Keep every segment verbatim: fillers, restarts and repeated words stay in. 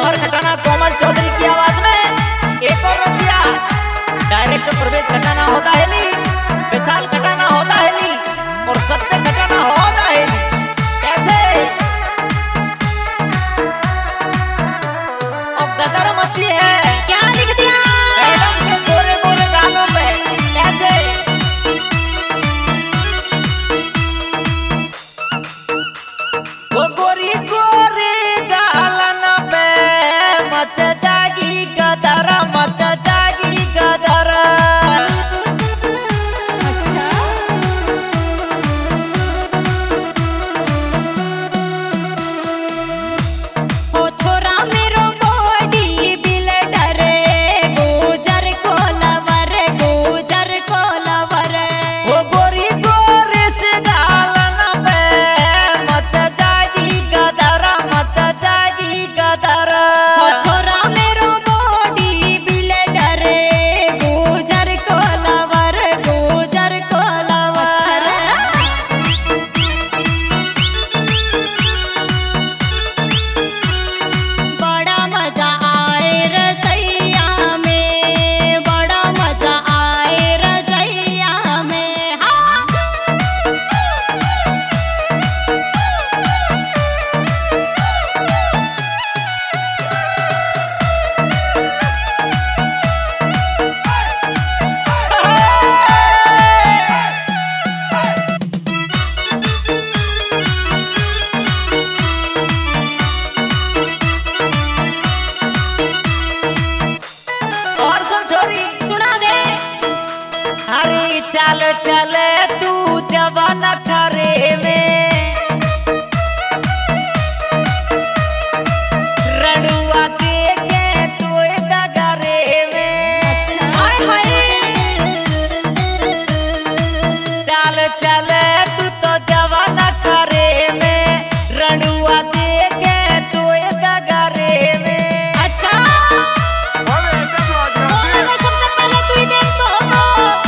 मनोहर खटाना कोमल चौधरी की आवाज में एक और रसिया डायरेक्टर प्रवेश खटाना होता है ली, विशाल खटाना होता है ली और सत्य खटाना होता है ली। कैसे अब गदर मची है, क्या लिख दिया मैडम के गोरे गोरे गालों पे। कैसे वो गोरी गोरी गालन पे मच जागी गदर, मच जागी गदर। अच्छा ओ छोरा मेरो बॉडी बिल्डर गुजर को लवर, गुजर को लवर। वो गोरी गोरी से गालन पे मच जागी गदर, मच जागी गदर। ओ छोरा मेरो बॉडी बिल्डर गुजर को लवर, गुजर को लवर। बड़ा मजा आए रजैया में, बड़ा मजा आए रजैया में। हाँ और सुन छोरी, सुना दे हरी चल चले तू जवान खरे में रड़ुआ देखे तू दगरे में। हाय हाय चल चले तू तो जवान खरे में रड़ुआ देखे तू दगरे में। अच्छा बोलने सबसे पहले तू ही देख तो हो।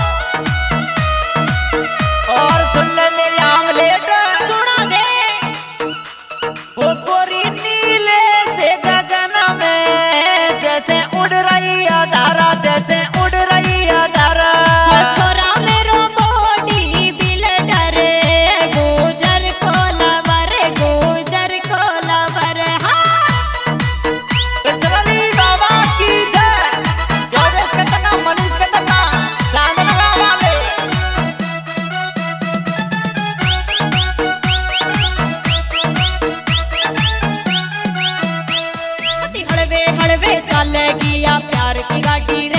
और सुन ले मेरी आमलेट, सुना दे वो गोरी नीले से गगन में जैसे उड़ रही है धारा, जैसे उड़ रही है धारा। ओ छोरा मेरो बॉडी बिल्डर गुजर को लवर, गुजर को लवर। हाँ कृष्णनी बाबा की जय, योगेश खन्ना, मनीष खन्ना, चांदना वाले। हड़वे हड़वे चल गया प्यार की गाड़ी।